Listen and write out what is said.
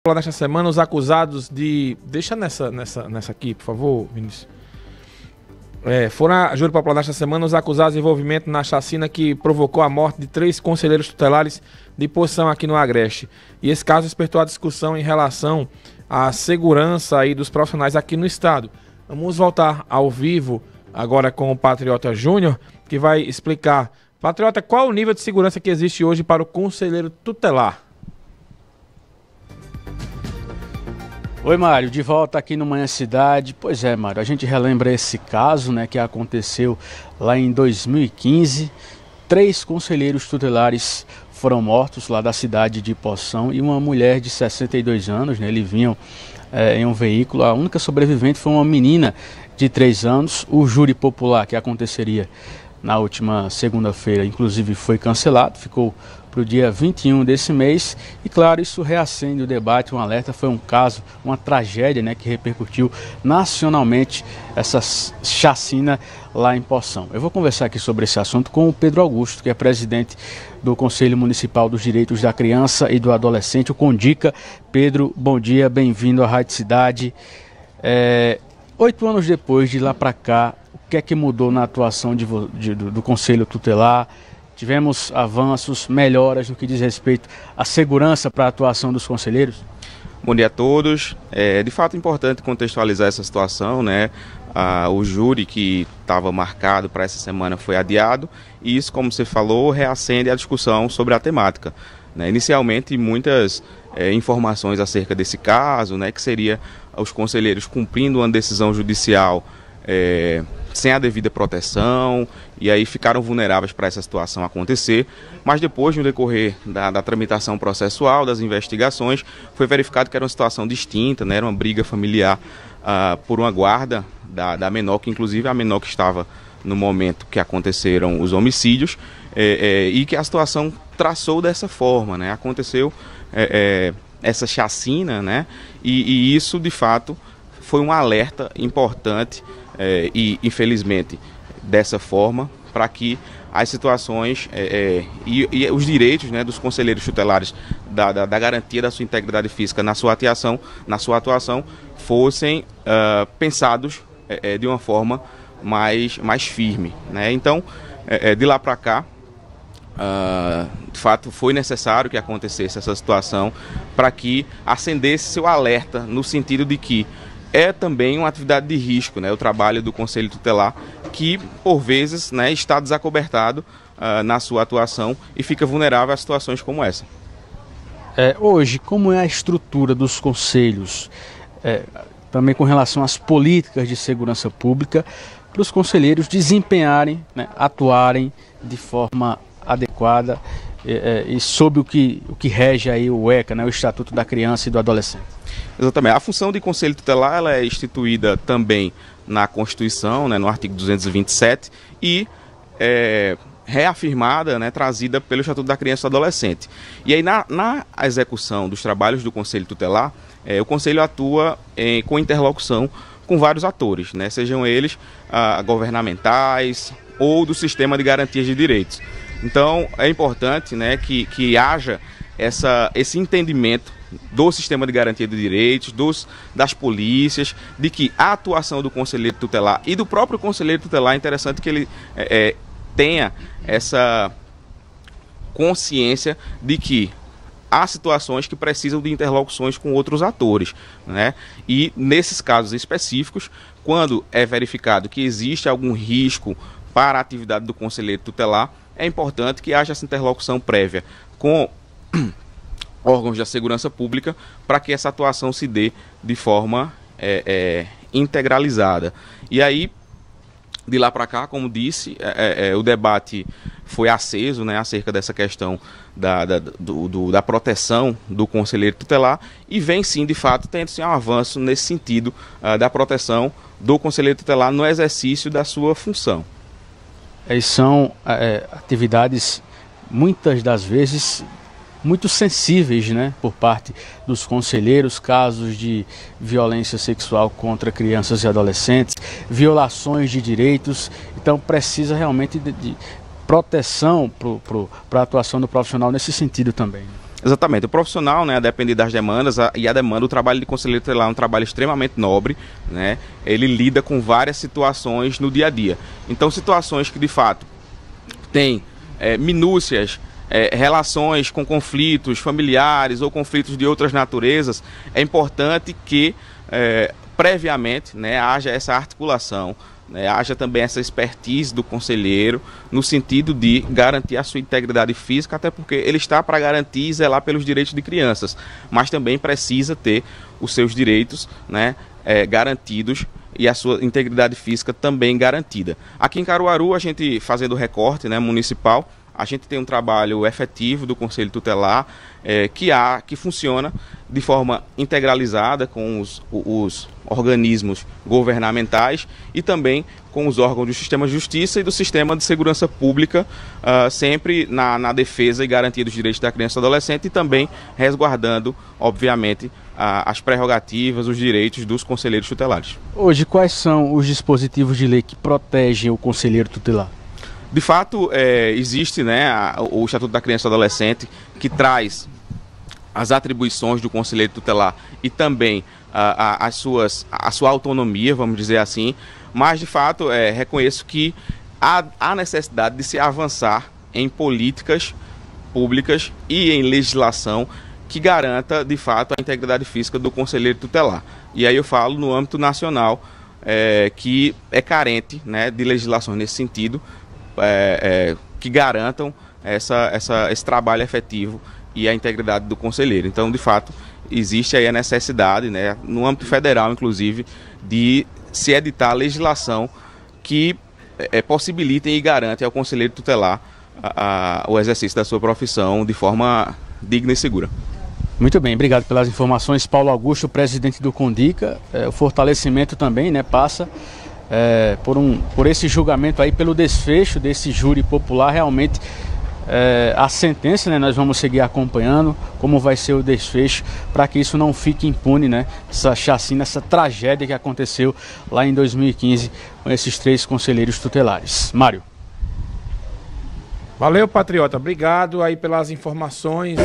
Nesta semana, os acusados de... Deixa nessa aqui, por favor, Vinícius. Foram a júri popular nesta semana os acusados de envolvimento na chacina que provocou a morte de 3 conselheiros tutelares de posição aqui no Agreste. E esse caso despertou a discussão em relação à segurança aí dos profissionais aqui no estado. Vamos voltar ao vivo agora com o Patriota Júnior, que vai explicar. Patriota, qual o nível de segurança que existe hoje para o conselheiro tutelar? Oi, Mário, de volta aqui no Manhã Cidade. Pois é, Mário, a gente relembra esse caso, né, que aconteceu lá em 2015. 3 conselheiros tutelares foram mortos lá da cidade de Poção e uma mulher de 62 anos, né, eles vinham em um veículo. A única sobrevivente foi uma menina de 3 anos. O júri popular que aconteceria na última segunda-feira, inclusive, foi cancelado, ficou para o dia 21 desse mês. E claro, isso reacende o debate, um alerta. Foi um caso, uma tragédia, né, que repercutiu nacionalmente essa chacina lá em Poção. Eu vou conversar aqui sobre esse assunto com o Pedro Augusto, que é presidente do Conselho Municipal dos Direitos da Criança e do Adolescente, o CONDICA. Pedro, bom dia, bem-vindo à Rádio Cidade. 8 anos depois de lá para cá, o que é que mudou na atuação do Conselho Tutelar? Tivemos avanços, melhoras no que diz respeito à segurança para a atuação dos conselheiros? Bom dia a todos. De fato, é importante contextualizar essa situação, né? O júri que estava marcado para essa semana foi adiado e isso, como você falou, reacende a discussão sobre a temática, né? Inicialmente, muitas informações acerca desse caso, né, que seria os conselheiros cumprindo uma decisão judicial sem a devida proteção, e aí ficaram vulneráveis para essa situação acontecer. Mas depois, no decorrer da tramitação processual, das investigações, foi verificado que era uma situação distinta, né? Era uma briga familiar por uma guarda da menor, que inclusive a menor que estava no momento que aconteceram os homicídios, e que a situação traçou dessa forma, né? Aconteceu essa chacina, né? E isso, de fato, foi um alerta importante, e infelizmente dessa forma, para que as situações e os direitos, né, dos conselheiros tutelares da garantia da sua integridade física na sua atuação fossem pensados de uma forma mais firme, né? Então, de lá para cá, de fato foi necessário que acontecesse essa situação para que acendesse seu alerta, no sentido de que é também uma atividade de risco, né, o trabalho do Conselho Tutelar, que por vezes, né, está desacobertado na sua atuação e fica vulnerável a situações como essa. Hoje, como é a estrutura dos conselhos, também com relação às políticas de segurança pública, para os conselheiros desempenharem, né, atuarem de forma adequada e sob o que rege aí o ECA, né, o Estatuto da Criança e do Adolescente? Exatamente. A função de Conselho Tutelar, ela é instituída também na Constituição, né, no artigo 227, e reafirmada, né, trazida pelo Estatuto da Criança e do Adolescente. E aí, na execução dos trabalhos do Conselho Tutelar, o Conselho atua com interlocução com vários atores, né, sejam eles governamentais ou do sistema de garantias de direitos. Então, é importante, né, que haja esse entendimento do sistema de garantia de direitos, das polícias, de que a atuação do conselheiro tutelar e do próprio conselheiro tutelar, é interessante que ele tenha essa consciência de que há situações que precisam de interlocuções com outros atores, né? E nesses casos específicos, quando é verificado que existe algum risco para a atividade do conselheiro tutelar, é importante que haja essa interlocução prévia com órgãos da segurança pública para que essa atuação se dê de forma integralizada. E aí, de lá para cá, como disse, o debate foi aceso, né, acerca dessa questão da proteção do conselheiro tutelar, e vem sim, de fato, tendo-se um avanço nesse sentido da proteção do conselheiro tutelar no exercício da sua função. São atividades, muitas das vezes, muito sensíveis, né, por parte dos conselheiros, casos de violência sexual contra crianças e adolescentes, violações de direitos. Então precisa realmente de proteção para a atuação do profissional nesse sentido também. Exatamente. O profissional, né, a depender das demandas, e a demanda, o trabalho de conselheiro tutelar é um trabalho extremamente nobre, né? Ele lida com várias situações no dia a dia. Então, situações que de fato têm minúcias, relações com conflitos familiares ou conflitos de outras naturezas, é importante que previamente, né, haja essa articulação, né, haja também essa expertise do conselheiro no sentido de garantir a sua integridade física, até porque ele está para garantir e zelar pelos direitos de crianças, mas também precisa ter os seus direitos, né, garantidos e a sua integridade física também garantida. Aqui em Caruaru, a gente fazendo o recorte, né, municipal, a gente tem um trabalho efetivo do Conselho Tutelar que funciona de forma integralizada com os organismos governamentais e também com os órgãos do Sistema de Justiça e do Sistema de Segurança Pública, sempre na defesa e garantia dos direitos da criança e do adolescente e também resguardando, obviamente, as prerrogativas, os direitos dos conselheiros tutelares. Hoje, quais são os dispositivos de lei que protegem o conselheiro tutelar? De fato, existe, né, o Estatuto da Criança e do Adolescente, que traz as atribuições do conselheiro tutelar e também a sua autonomia, vamos dizer assim, mas de fato reconheço que há necessidade de se avançar em políticas públicas e em legislação que garanta de fato a integridade física do conselheiro tutelar. E aí eu falo no âmbito nacional, que é carente, né, de legislações nesse sentido, que garantam esse trabalho efetivo e a integridade do conselheiro. Então, de fato, existe aí a necessidade, né, no âmbito federal, inclusive, de se editar legislação que possibilitem e garantem ao conselheiro tutelar o exercício da sua profissão de forma digna e segura. Muito bem, obrigado pelas informações, Paulo Augusto, presidente do Condica. O fortalecimento também, né, passa por esse julgamento aí, pelo desfecho desse júri popular. Realmente a sentença, né, nós vamos seguir acompanhando como vai ser o desfecho para que isso não fique impune, né, essa chacina, essa tragédia que aconteceu lá em 2015 com esses 3 conselheiros tutelares. Mário. Valeu, patriota, obrigado aí pelas informações.